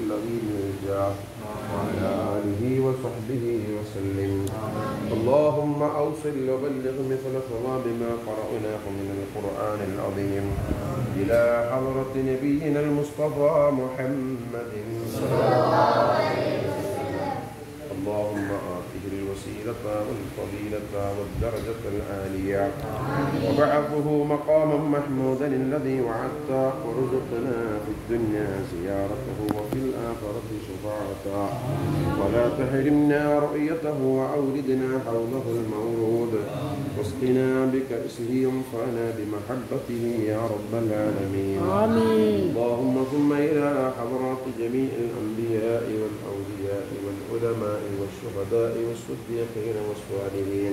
الذي يرجى وعلى آله وصحبه وسلم. اللهم أوصل وبلغ مثل ثواب ما قرأناه من القرآن العظيم إلى حضرة نبينا المصطفى محمد صلى الله عليه وسلم. اللهم آته الوسيلة والفضيلة والدرجة العالية وبعثه مقاما محمودا الذي وعدته وارزقنا في الدنيا زيارته وفي الآخرة شفاعته ولا تحرمنا رؤيته وأوردنا حوله المورود واسقنا بكأسه وانفعنا بمحبته يا رب العالمين. آمين. اللهم ثم إلى حضرات جميع الأنبياء والأولياء والعلماء والشهداء والصديقين والصالحين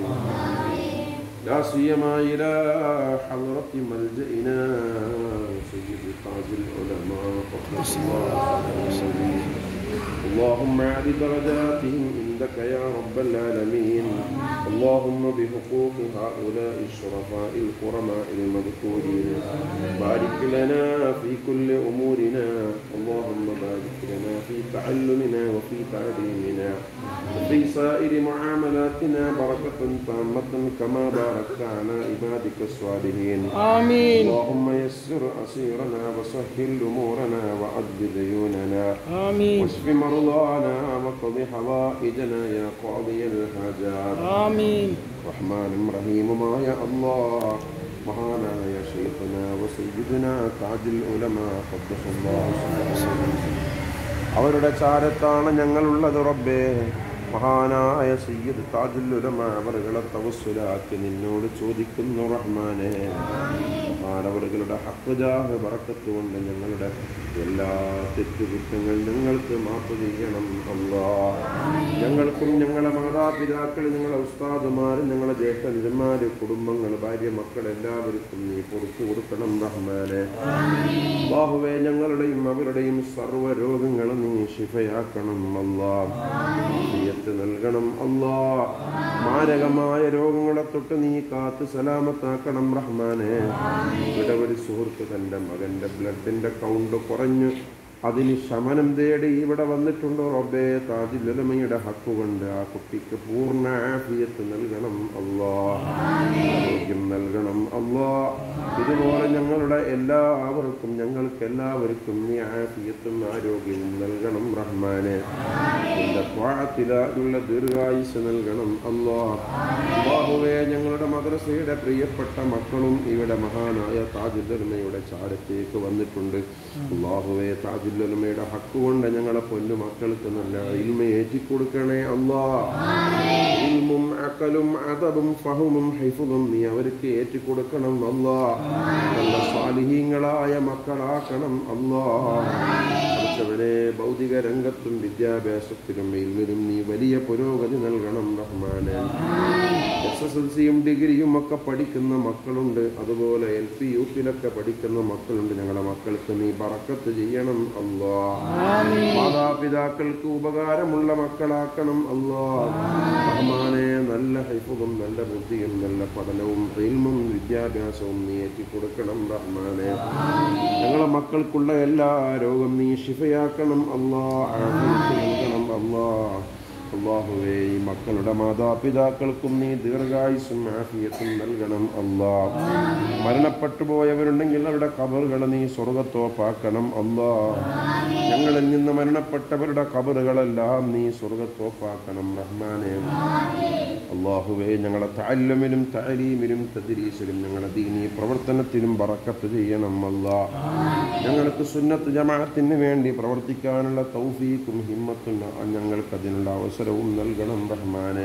لا سيما إلى حضرة ملجئنا سيد تاج العلماء قدس الله سبحانه. اللهم اعل درجاتهم عندك يا رب العالمين. اللهم بحقوق هؤلاء الشرفاء الكرماء المذكورين بارك لنا في كل أمورنا. اللهم بارك لنا في تعلمنا وفي تعليمنا وفي سائر معاملاتنا بركة تامة كما باركت على عبادك الصالحين. آمين. اللهم يسر أسيرنا وسهل أمورنا وعد ديوننا. آمين. واشف مرضانا وقض حوائجنا يا قاضي الحاجات. آمين. رحمن رحيم ما يا الله മഹാനായ ശൈഖുനാ വസയ്യിദുനാ താജുൽ ഉലമാ ഖദ്ദസല്ലാഹു അലൈഹി അവരുടെ ചാരത്താണ് ഞങ്ങളുള്ളത് റബ്ബേ. മഹാനായ സയ്യിദ് താജുൽ ഉലമാ അവരുടെ തവസ്സുലാക്കി നിന്നോട് ചോദിക്കുന്നു റഹ്മാനേ. മഹാനവറുകളുടെ ഹഖ് ജാഹ് ബറക്കത്ത് കൊണ്ട് ഞങ്ങളുടെ എല്ലാ തെറ്റുകുറ്റങ്ങൾ ഞങ്ങൾക്ക് മാപ്പ് ചെയ്യണം അല്ലാഹ്. ഞങ്ങൾക്കും ഞങ്ങളുടെ മാതാപിതാക്കൾ, ഞങ്ങളുടെ ഉസ്താദുമാർ, ഞങ്ങളുടെ ജ്യേഷ്ഠന്മാർ, കുടുംബങ്ങൾ, ഭാര്യ, മക്കൾ എല്ലാവർക്കും നീ പുറത്തു കൊടുക്കണം റഹ്മാനെ. അല്ലാഹുവേ ഞങ്ങളുടെയും അവരുടെയും സർവ്വ രോഗങ്ങളും നീ ശിഫയാക്കണം അല്ലാഹ്. ആഫിയത്ത് നൽകണം അല്ലാഹ്. മാരകമായ രോഗങ്ങളെ തൊട്ട് നീ കാത്ത് സലാമത്താക്കണം റഹ്മാനെ. ഇവിടെ ഒരു സുഹൃത്ത് തൻ്റെ മകൻ്റെ ബ്ലഡിൻ്റെ കൗണ്ട് കുറഞ്ഞു അതിന് ശമനം തേടി ഇവിടെ വന്നിട്ടുണ്ടോ റബ്ബേ. താജുൽ ഉലമയുടെ ഹക്ക് കൊണ്ട് ആ കുട്ടിക്ക് പൂർണ്ണ ആഫിയത്ത് നൽകണം അല്ലാഹ്. ആരോഗ്യം നൽകണം അല്ലാഹ്. ഇതുപോലെ ഞങ്ങളുടെ എല്ലാവർക്കും ഞങ്ങൾക്ക് എല്ലാവർക്കും നീ ആഫിയത്തും ആരോഗ്യവും നൽകണം റഹ്മാനെ. നിന്റെ ത്വാഅത്തിലുള്ള ദീർഘായുസ്സ് നൽകണം അല്ലാഹ്. അല്ലാഹുവേ ഞങ്ങളുടെ മദ്രസയുടെ പ്രിയപ്പെട്ട മക്കളും ഇവിടെ മഹാനായ താജുൽ ഉലമയുടെ ചാരത്തേക്ക് വന്നിട്ടുണ്ട്. അല്ലാഹുവേ താജുൽ ഉലമയുടെ ഹക്ക് കൊണ്ട് ഞങ്ങളെ പൊന്നു മക്കൾക്ക് നല്ല ഇൽമ ഏറ്റിക്കൊടുക്കണേ അല്ലാഹ്. ഇൽമും അഖലും അദബും ഫഹമും ഹിഫ്ളും നീ അവർക്ക് ഏറ്റിക്കൊടുക്കണം അല്ലാഹ്. നല്ല സാലിഹീങ്ങളായ മക്കളാക്കണം അല്ലാഹ്. പഠിച്ചവനെ ഭൗതിക രംഗത്തും വിദ്യാഭ്യാസത്തിലും ഇൽമിലും നീ വലിയ പുരോഗതി നൽകണം റഹ്മാനെ. SSLCയും ഡിഗ്രിയും ഒക്കെ പഠിക്കുന്ന മക്കളുണ്ട്, അതുപോലെ LP UPയിലൊക്കെ പഠിക്കുന്ന മക്കളുണ്ട്. ഞങ്ങളുടെ മക്കൾക്ക് നീ ബറക്കത്ത് ചെയ്യണം അല്ലാഹ്. മാതാപിതാക്കൾക്ക് ഉപകാരമുള്ള മക്കളാക്കണം അല്ലാഹ്. റഹ്മാനെ നല്ല ഹിഫ്ളും നല്ല ബുദ്ധിയും നല്ല പഠനവും ഇൽമും വിദ്യാഭ്യാസവും നീ ഏറ്റിക്കൊടുക്കണം റഹ്മാനെ. ഞങ്ങളുടെ മക്കൾക്കുള്ള എല്ലാ രോഗം നീ ശിഫയാക്കണം അല്ലാഹ്. ആഫിയത്ത് നൽകണം അല്ലാഹ്. അല്ലാഹുവേ ഈ മക്കളുടെ മാതാപിതാക്കൾക്കും നീ ദീർഘായുസ്സും ആഫിയത്തും നൽകണം അല്ലാഹ്. മരണപ്പെട്ടു പോയവരുണ്ടെങ്കിൽ അവരുടെ ഖബറുകളെ നീ സ്വർഗ്ഗത്തോപ്പാക്കണം അല്ലാഹ്. ഞങ്ങളിൽ നിന്ന് മരണപ്പെട്ടവരുടെ ഖബറുകളെല്ലാം നീ സ്വർഗ്ഗത്തോപ്പാക്കണം റഹ്മാനെ. അല്ലാഹുവേ ഞങ്ങളുടെ തഅല്ലുമിലും തഅലീമിലും തദ്രീസിലും ഞങ്ങളുടെ ദീനീ പ്രവർത്തനത്തിലും ബറക്കത്ത് ചെയ്യണം അല്ലാഹ്. ഞങ്ങൾക്ക് സുന്നത്ത് ജമാഅത്തിന് വേണ്ടി പ്രവർത്തിക്കാനുള്ള തൗഫീഖും ഹിമ്മത്തും ഞങ്ങൾക്ക് അതിനുള്ള അവസരവും നൽകണം റഹ്മാനെ.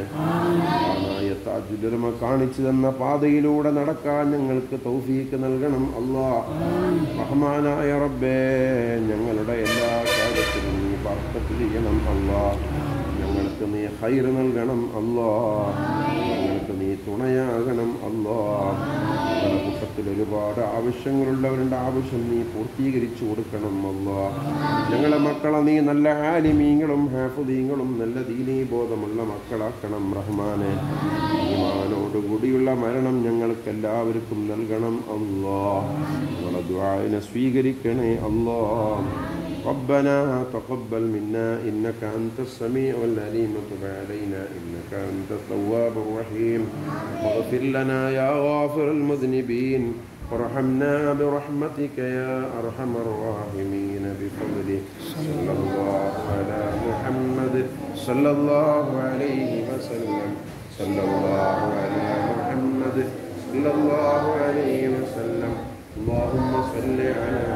താജുൽ ഉലമ കാണിച്ചു തന്ന പാതയിലൂടെ നടക്കാൻ ഞങ്ങൾക്ക് തൗഫീഖ് നൽകണം അല്ലാഹ്. റഹ്മാനായ റബ്ബേ ഞങ്ങളുടെ എല്ലാ കാര്യത്തിലും നീ ബറക്കത്ത് ചെയ്യണം അല്ലാഹ്. ഞങ്ങൾക്ക് നീ ഖൈർ നൽകണം അല്ലാഹ്. ഞങ്ങൾക്ക് നീ തുണയാകണം അല്ലാഹ്. ഞങ്ങളുടെ കൂട്ടത്തിൽ ഒരുപാട് ആവശ്യങ്ങളുള്ളവരുടെ ആവശ്യം നീ പൂർത്തീകരിച്ചു കൊടുക്കണം അല്ലാഹ്. ഞങ്ങളെ മക്കളെ നീ നല്ല ആലിമീങ്ങളും ഹാഫിളീങ്ങളും നല്ല ദീനീ ബോധമുള്ള മക്കളാക്കണം റഹ്മാനെ. ഈമാനോടുകൂടിയുള്ള മരണം ഞങ്ങൾക്ക് എല്ലാവർക്കും നൽകണം അല്ലാഹ്. ഞങ്ങളുടെ ദുആഇനെ സ്വീകരിക്കണേ അല്ലാഹ്. ربنا تقبل منا إنك أنت السميع العليم وتب علينا إنك أنت التواب الرحيم واغفر لنا يا غافر المذنبين وارحمنا برحمتك يا أرحم الراحمين بفضلك صلى الله على محمد صلى الله عليه وسلم صلى الله على محمد صلى الله عليه وسلم اللهم صل على